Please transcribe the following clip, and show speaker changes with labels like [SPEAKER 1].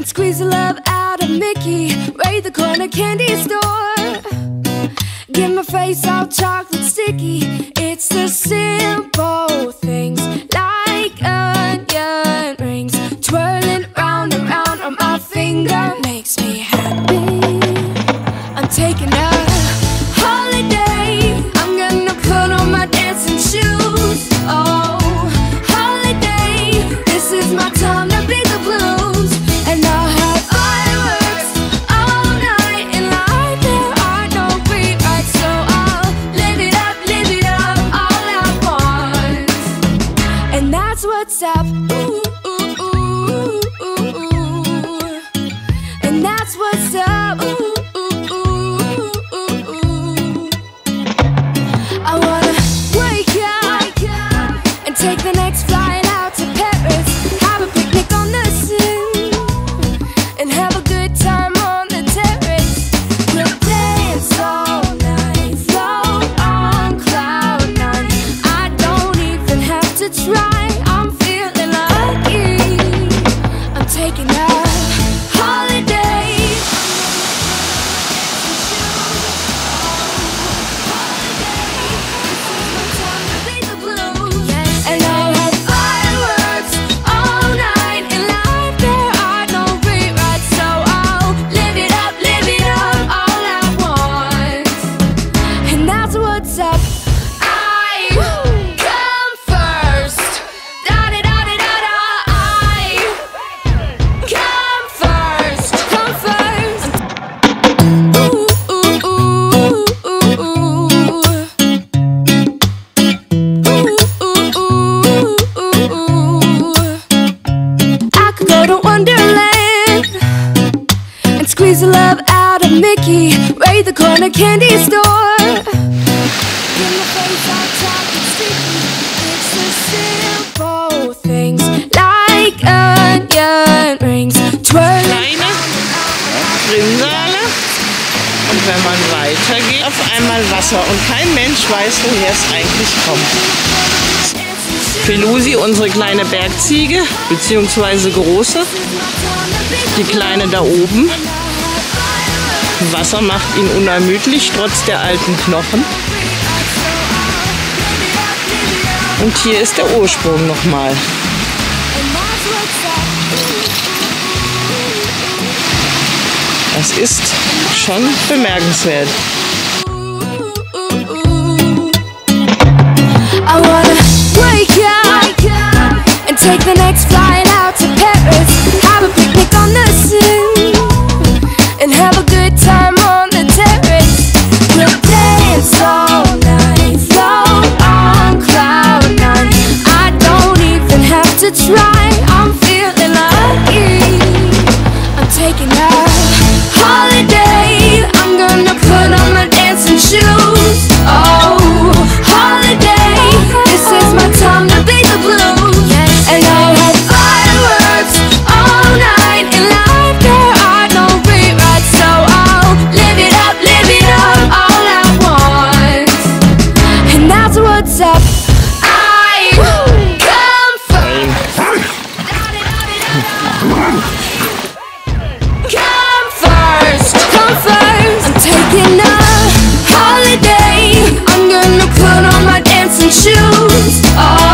[SPEAKER 1] Squeeze the love out of Mickey, raid the corner candy store. Get my face all chocolate sticky. It's the simple things like onion rings twirling round and round on my finger. Makes me happy. I'm taking a holiday. I'm gonna put on my dancing shoes. Oh, holiday. This is my time to be the blues. And I'll have fireworks all night. In life there are no rewrites, so I'll live it up all at once. And that's what's up. Ooh, ooh, ooh, ooh, ooh. And that's what's up. Ooh, ooh, ooh, ooh, ooh. I wanna wake up and take the next flight out to Paris. Have a picnic on the Seine and have a good time on the terrace. We'll dance all night, float on cloud nine. I don't even have to try. I'm feeling lucky. I'm taking a holiday. And I'll have fireworks all night. In life there are no rewrites, so I'll live it up all at once. And that's what's up. I come first. Da-da-da-da-da-da. I come first. Come first. Ooh, ooh, ooh, ooh, ooh. I could go to Wonderland and squeeze the love out of Mickey, raid the corner candy store. Get my face all chocolate sticky. It's the simple things like onion rings twirling.
[SPEAKER 2] Kleine Rinnsale. Und wenn man weitergeht, auf einmal Wasser. Und kein Mensch weiß, woher es eigentlich kommt. Felusi, unsere kleine Bergziege, beziehungsweise große. Die kleine da oben. Wasser macht ihn unermüdlich, trotz der alten Knochen. Und hier ist der Ursprung nochmal. Das ist schon bemerkenswert.
[SPEAKER 1] I wanna wake up and take the next flight out to Paris. Have a picnic on the Seine and have a good time on the terrace. We'll dance all night, float on cloud nine. I don't even have to try. I'm feeling lucky. I'm taking a holiday. I'm gonna put on my dancing shoes. Oh, holiday. This is my time to be the blues. And I'll have fireworks all night. In life there are no rewrites, so I'll live it up all at once. And that's what's up. I come first. Come first. I'm taking a holiday. I'm gonna put on my dancing shoes. Oh,